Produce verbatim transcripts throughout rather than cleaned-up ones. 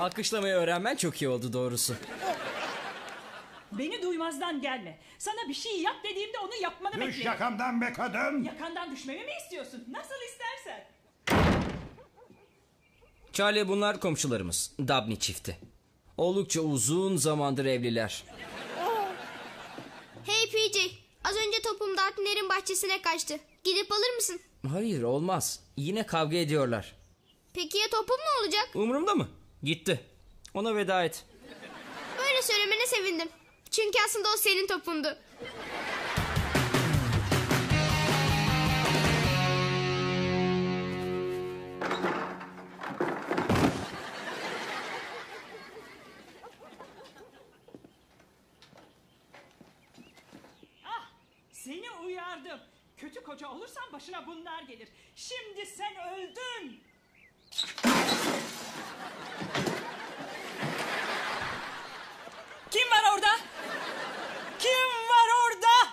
Alkışlamayı öğrenmen çok iyi oldu doğrusu. Beni duymazdan gelme. Sana bir şey yap dediğimde onu yapmanı Düş beklerim. yakamdan be kadın. Yakandan düşmemi mi istiyorsun? Nasıl istersen. Charlie, bunlar komşularımız. Dabney çifti. Oldukça uzun zamandır evliler. Hey P J, az önce topum Dabney'lerin bahçesine kaçtı. Gidip alır mısın? Hayır, olmaz. Yine kavga ediyorlar. Peki ya topum ne olacak? Umurumda mı? Gitti. Ona veda et. Böyle söylemene sevindim. Çünkü aslında o senin topundu. Ah, seni uyardım. Kötü koca olursan başına bunlar gelir. Şimdi sen öldün. Kim var orada? Kim var orada?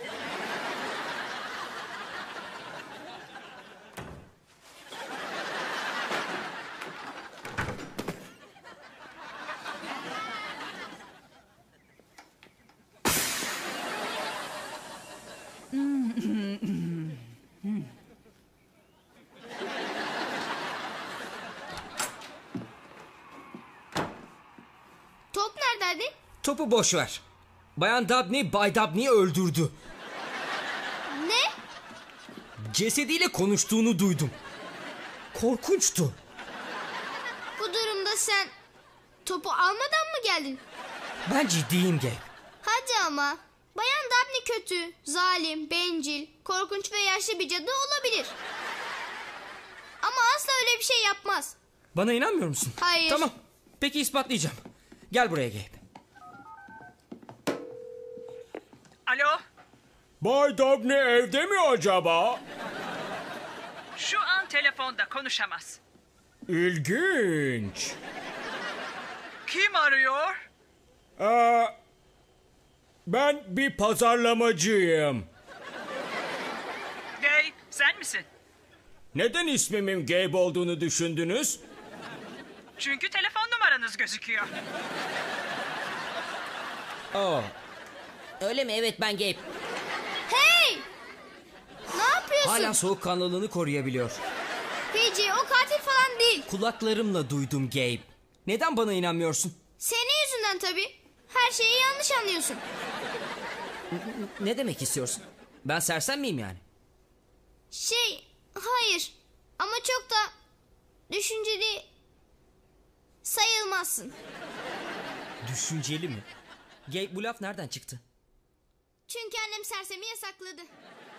Top neredeydi? Topu boş ver. Bayan Dabney, Bay Dabney'i öldürdü. Ne? Cesediyle konuştuğunu duydum. Korkunçtu. Bu durumda sen topu almadan mı geldin? Ben ciddiyim Gabe. Hadi ama. Bayan Dabney kötü, zalim, bencil, korkunç ve yaşlı bir cadı olabilir. Ama asla öyle bir şey yapmaz. Bana inanmıyor musun? Hayır. Tamam. Peki ispatlayacağım. Gel buraya Gabe. Alo? Bay Dabney evde mi acaba? Şu an telefonda konuşamaz. İlginç. Kim arıyor? Ee, ben bir pazarlamacıyım. Gabe, sen misin? Neden ismimin Gabe olduğunu düşündünüz? Çünkü telefon numaranız gözüküyor. Aa. Öyle mi? Evet, ben Gabe. Hey! Ne yapıyorsun? Hala soğukkanlılığını koruyabiliyor. P J, o katil falan değil. Kulaklarımla duydum Gabe. Neden bana inanmıyorsun? Senin yüzünden tabii. Her şeyi yanlış anlıyorsun. Ne demek istiyorsun? Ben sersem miyim yani? Şey, hayır. Ama çok da düşünceli sayılmazsın. Düşünceli mi? Gabe, bu laf nereden çıktı? Çünkü annem sersemi yasakladı.